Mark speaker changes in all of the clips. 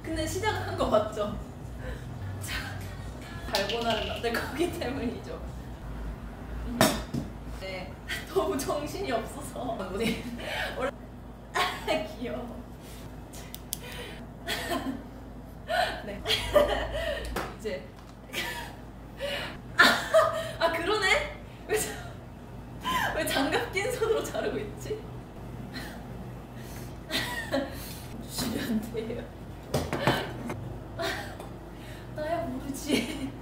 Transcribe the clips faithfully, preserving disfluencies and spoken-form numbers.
Speaker 1: 근데 시작은 한 거 맞죠? 자, 달고나를 만들 거기 때문이죠. 네, 너무 정신이 없어서 우리 원래 귀여워. 네. 이제 아, 아 그러네? 왜, 자, 왜 장갑 낀 손으로 자르고 있지? 주시면 안 돼요. 나야 모르지.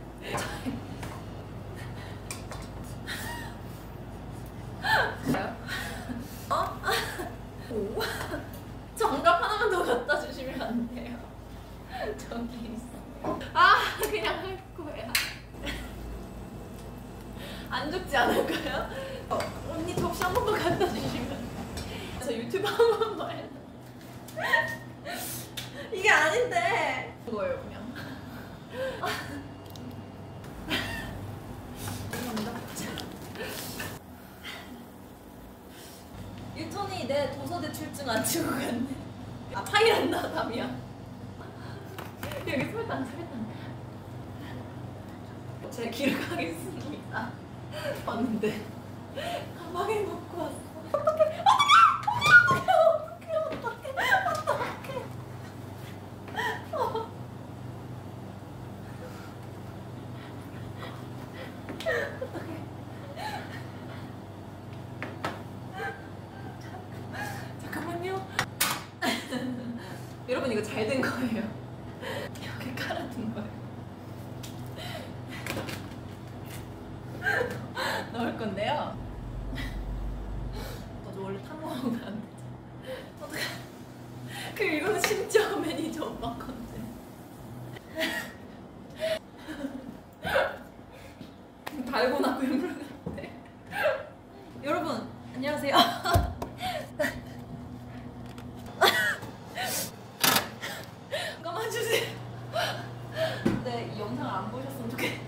Speaker 1: 어? 오? 장갑 하나만 더 갖다 주시면 안 돼요? 저기 있어. 아, 그냥 할 거야. 안 죽지 않을까요? 어, 언니 접시 한 번만 갖다 주시면. 저 유튜브 한 번만 해. 이게 아닌데. 뭐예요, 그냥. 감사합니다. 유턴이 내 도서 대출증 안 치고 갔네. 아, 파일 안 나감이야. 여기 설탕, 설탕. 제가 기록하겠습니다. 봤는데 가방에 놓고 왔어. 어떡해, 어떡해, 어떡해, 어떡해, 어떡해, 어떡해. 어떡해. 잠깐만요. 여러분, 이거 잘 된 거예요. 여기 깔아둔 거예요. 넣을 건데요. 너 원래 탕 먹으면 안 되지. 어떡해. 그 이거는 심지어 매니저 엄마 건데. 달고나 괴물 같아. 여러분 안녕하세요. 감아주세요. 네, 이 영상을 안 보셨으면 좋겠.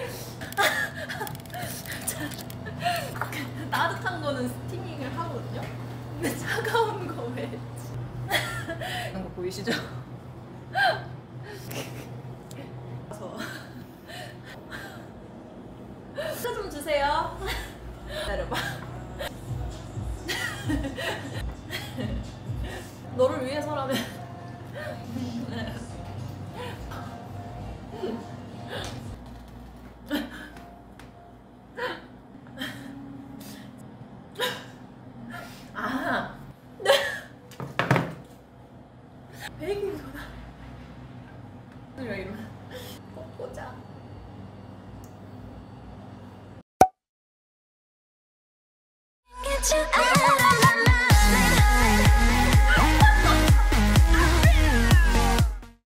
Speaker 1: 따뜻한 거는 스티밍을 하거든요. 근데 차가운 거 왜 했지? 이런 거 보이시죠? 그래서 차 좀 주세요. 기다려봐. 너를 위해서라면. 아, 베이킹소다. 왜 이러면 보자.
Speaker 2: Get you out.